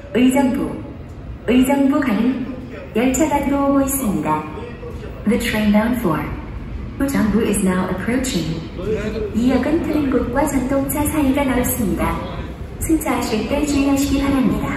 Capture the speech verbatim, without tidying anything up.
의정부, 의정부 가는 열차가 들어오고 있습니다. The train bound for 의정부 is now approaching. 이 역은 트림곳과 전동차 사이가 넓습니다. 승차하실 때 주의하시기 바랍니다.